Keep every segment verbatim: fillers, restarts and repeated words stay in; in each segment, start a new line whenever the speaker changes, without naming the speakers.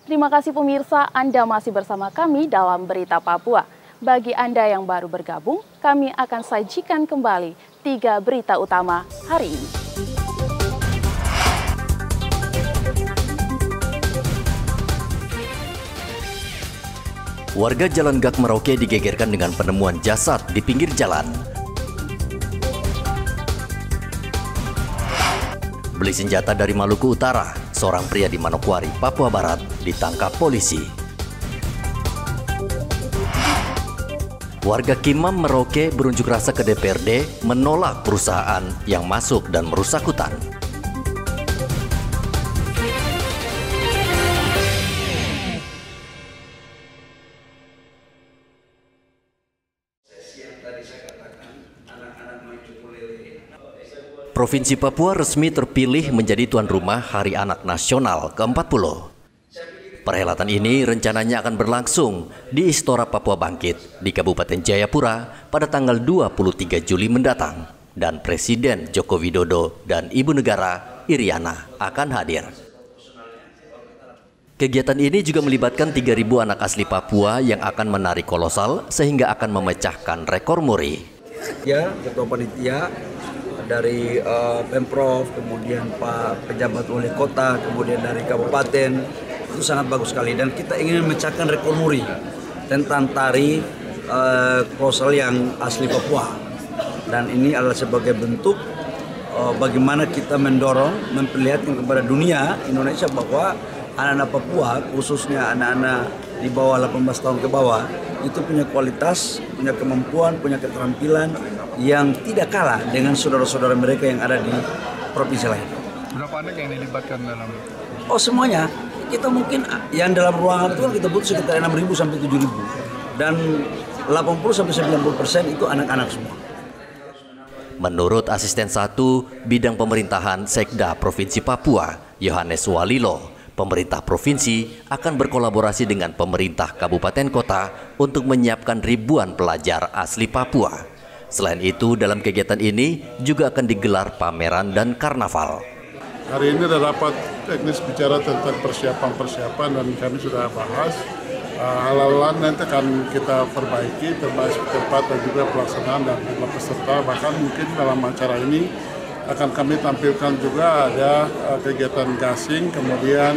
Terima kasih pemirsa, Anda masih bersama kami dalam Berita Papua. Bagi Anda yang baru bergabung, kami akan sajikan kembali tiga berita utama hari ini.
Warga Jalan Gak Merauke digegerkan dengan penemuan jasad di pinggir jalan. Beli senjata dari Maluku Utara, seorang pria di Manokwari, Papua Barat, ditangkap polisi. Warga Kimam Merauke berunjuk rasa ke D P R D menolak perusahaan yang masuk dan merusak hutan. Provinsi Papua resmi terpilih menjadi tuan rumah Hari Anak Nasional ke empat puluh. Perhelatan ini rencananya akan berlangsung di Istora Papua Bangkit di Kabupaten Jayapura pada tanggal dua puluh tiga Juli mendatang. Dan Presiden Joko Widodo dan Ibu Negara Iriana akan hadir. Kegiatan ini juga melibatkan tiga ribu anak asli Papua yang akan menari kolosal sehingga akan memecahkan rekor muri.
Ya, Ketua Panitia dari uh, Pemprov, kemudian Pak Pejabat Wali Kota, kemudian dari Kabupaten, itu sangat bagus sekali. Dan kita ingin memecahkan rekor muri tentang tari uh, kolosal yang asli Papua. Dan ini adalah sebagai bentuk uh, bagaimana kita mendorong, memperlihatkan kepada dunia Indonesia bahwa anak-anak Papua, khususnya anak-anak di bawah delapan belas tahun ke bawah, itu punya kualitas, punya kemampuan, punya keterampilan yang tidak kalah dengan saudara-saudara mereka yang ada di provinsi lain.
Berapa anak yang dilibatkan dalam?
Oh semuanya, kita mungkin yang dalam ruangan itu kan kita butuh sekitar enam ribu sampai tujuh ribu. Dan delapan puluh sampai sembilan puluh persen itu anak-anak semua.
Menurut Asisten satu Bidang Pemerintahan Sekda Provinsi Papua, Yohanes Walilo, pemerintah provinsi akan berkolaborasi dengan pemerintah kabupaten kota untuk menyiapkan ribuan pelajar asli Papua. Selain itu, dalam kegiatan ini juga akan digelar pameran dan karnaval.
Hari ini ada rapat teknis bicara tentang persiapan-persiapan dan kami sudah bahas. Hal-hal nanti akan kita perbaiki, termasuk tempat dan juga pelaksanaan dan jumlah peserta. Bahkan mungkin dalam acara ini akan kami tampilkan juga ada kegiatan gasing, kemudian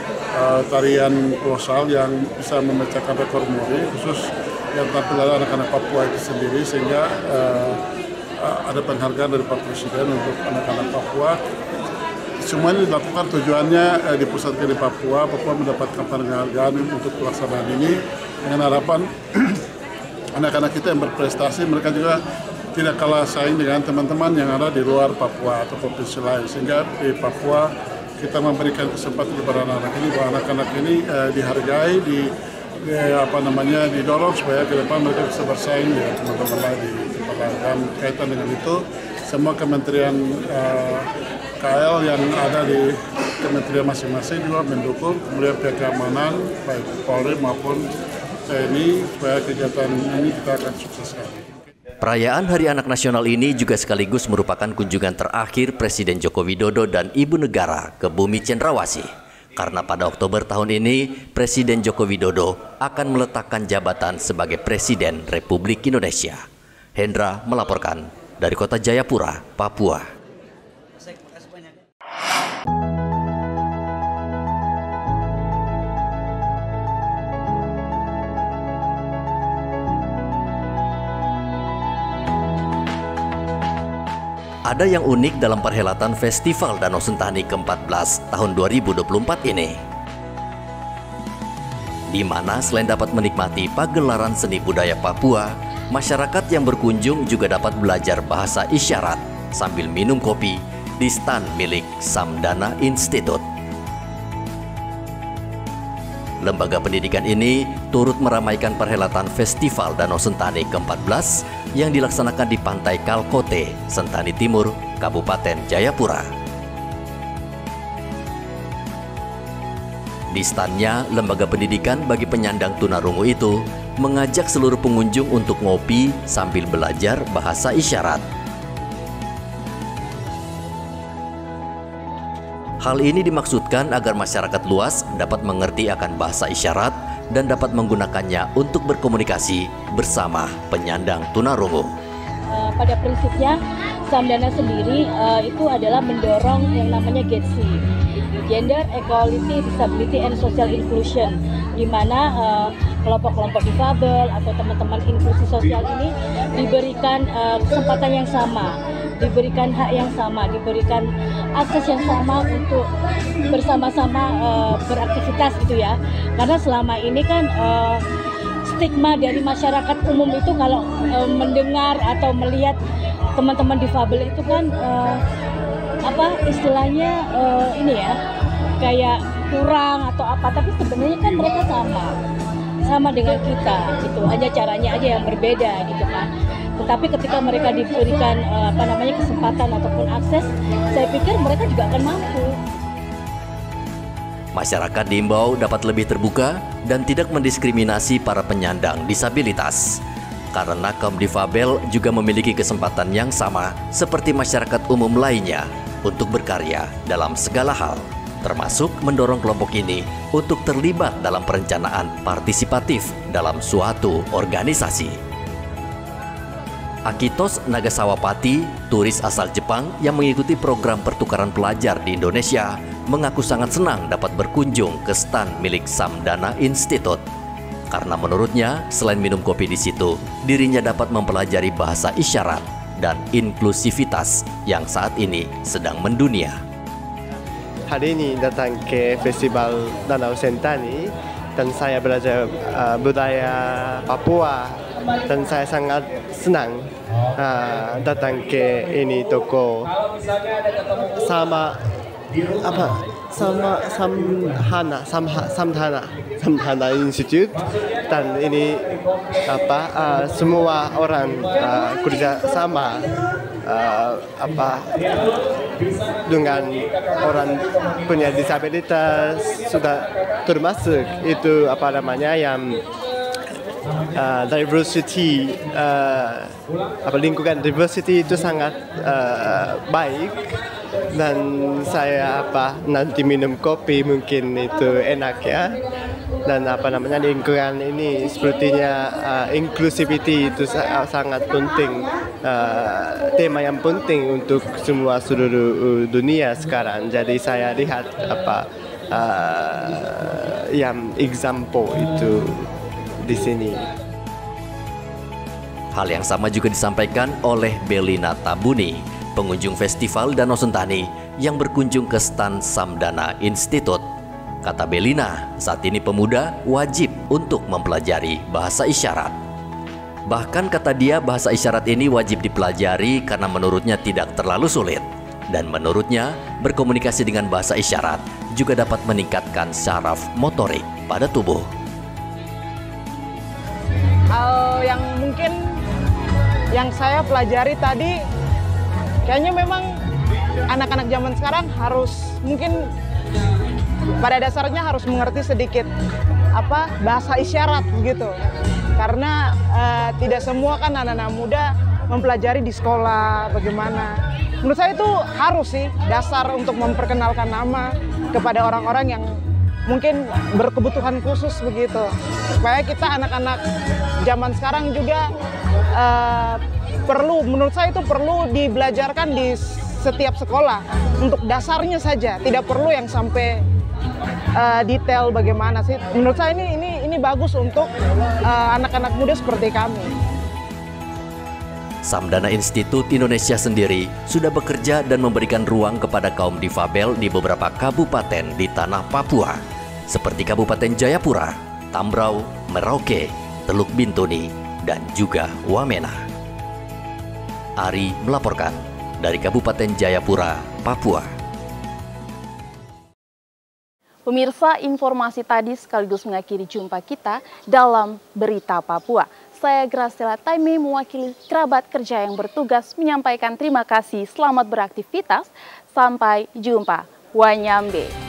tarian kolosal yang bisa memecahkan rekor muri, khusus yang tampil adalah anak-anak Papua itu sendiri, sehingga uh, ada penghargaan dari Pak Presiden untuk anak-anak Papua. Semua ini dilakukan tujuannya uh, dipusatkan di Papua, Papua mendapatkan penghargaan untuk pelaksanaan ini dengan harapan anak-anak kita yang berprestasi, mereka juga tidak kalah saing dengan teman-teman yang ada di luar Papua atau provinsi lain, sehingga di Papua kita memberikan kesempatan kepada anak-anak ini bahwa anak-anak ini uh, dihargai, di Ya, apa namanya didorong supaya ke depan mereka bisa bersaing dengan teman-teman lain di tempat lain. Dan kaitan dengan itu, semua kementerian uh, K L yang ada di kementerian masing-masing juga mendukung, kemudian pihak keamanan baik Polri maupun T N I supaya kegiatan ini kita akan sukseskan.
Perayaan Hari Anak Nasional ini juga sekaligus merupakan kunjungan terakhir Presiden Joko Widodo dan Ibu Negara ke Bumi Cendrawasih. Karena pada Oktober tahun ini, Presiden Joko Widodo akan meletakkan jabatan sebagai Presiden Republik Indonesia. Hendra melaporkan dari Kota Jayapura, Papua. Ada yang unik dalam perhelatan Festival Danau Sentani ke empat belas tahun dua ribu dua puluh empat ini, di mana selain dapat menikmati pagelaran seni budaya Papua, masyarakat yang berkunjung juga dapat belajar bahasa isyarat sambil minum kopi di stand milik Samdana Institute. Lembaga pendidikan ini turut meramaikan perhelatan Festival Danau Sentani ke empat belas yang dilaksanakan di Pantai Kalkote, Sentani Timur, Kabupaten Jayapura. Di standnya, lembaga pendidikan bagi penyandang tunarungu itu mengajak seluruh pengunjung untuk ngopi sambil belajar bahasa isyarat. Hal ini dimaksudkan agar masyarakat luas dapat mengerti akan bahasa isyarat dan dapat menggunakannya untuk berkomunikasi bersama penyandang tunarungu.
Uh, pada prinsipnya, Samdana sendiri uh, itu adalah mendorong yang namanya G E D S I, Gender Equality, Disability and Social Inclusion, di mana uh, kelompok-kelompok difabel atau teman-teman inklusi sosial ini diberikan uh, kesempatan yang sama, diberikan hak yang sama, diberikan akses yang sama untuk bersama-sama uh, beraktivitas gitu ya. Karena selama ini kan uh, stigma dari masyarakat umum itu kalau uh, mendengar atau melihat teman-teman difabel itu kan uh, apa istilahnya uh, ini ya kayak kurang atau apa, tapi sebenarnya kan mereka sama sama dengan kita gitu, hanya caranya aja yang berbeda gitu kan. Tetapi ketika mereka diberikan uh, apa namanya kesempatan ataupun akses, saya pikir mereka juga akan mampu.
Masyarakat diimbau dapat lebih terbuka dan tidak mendiskriminasi para penyandang disabilitas. Karena kaum difabel juga memiliki kesempatan yang sama seperti masyarakat umum lainnya untuk berkarya dalam segala hal, termasuk mendorong kelompok ini untuk terlibat dalam perencanaan partisipatif dalam suatu organisasi. Akitos Nagasawapati, turis asal Jepang yang mengikuti program pertukaran pelajar di Indonesia, mengaku sangat senang dapat berkunjung ke stan milik Samdana Institute. Karena menurutnya, selain minum kopi di situ, dirinya dapat mempelajari bahasa isyarat dan inklusivitas yang saat ini sedang mendunia.
Hari ini datang ke Festival Danau Sentani dan saya belajar uh, budaya Papua dan saya sangat senang uh, datang ke ini toko sama apa sama Samhana Samha, Samdana Samdana Institute, dan ini apa uh, semua orang uh, kerja sama uh, apa dengan orang punya disabilitas sudah termasuk itu apa namanya yang uh, diversity uh, apa lingkungan diversity itu sangat uh, baik. Dan saya apa nanti minum kopi mungkin itu enak ya, dan apa namanya lingkungan ini sepertinya uh, inclusivity itu sangat penting, uh, tema yang penting untuk semua seluruh dunia sekarang. Jadi saya lihat apa uh, yang example itu di sini.
Hal yang sama juga disampaikan oleh Belina Tabuni, pengunjung Festival Danau Sentani yang berkunjung ke stan Samdana Institute. Kata Belina, saat ini pemuda wajib untuk mempelajari bahasa isyarat. Bahkan kata dia, bahasa isyarat ini wajib dipelajari karena menurutnya tidak terlalu sulit. Dan menurutnya, berkomunikasi dengan bahasa isyarat juga dapat meningkatkan saraf motorik pada tubuh.
Hal yang mungkin yang saya pelajari tadi, kayaknya memang anak-anak zaman sekarang harus mungkin pada dasarnya harus mengerti sedikit apa bahasa isyarat gitu, karena uh, tidak semua kan anak-anak muda mempelajari di sekolah bagaimana. Menurut saya itu harus sih dasar untuk memperkenalkan nama kepada orang-orang yang mungkin berkebutuhan khusus begitu, supaya kita anak-anak zaman sekarang juga uh, perlu, menurut saya itu perlu dibelajarkan di setiap sekolah untuk dasarnya saja, tidak perlu yang sampai uh, detail bagaimana sih. Menurut saya ini ini ini bagus untuk anak-anak uh, muda seperti kami.
Samdana Institute Indonesia sendiri sudah bekerja dan memberikan ruang kepada kaum difabel di beberapa kabupaten di tanah Papua, seperti Kabupaten Jayapura, Tambrau, Merauke, Teluk Bintuni, dan juga Wamena. Ari melaporkan dari Kabupaten Jayapura, Papua.
Pemirsa, informasi tadi sekaligus mengakhiri jumpa kita dalam Berita Papua. Saya Graciela Taime mewakili kerabat kerja yang bertugas menyampaikan terima kasih, selamat beraktivitas, sampai jumpa. Wanyambe.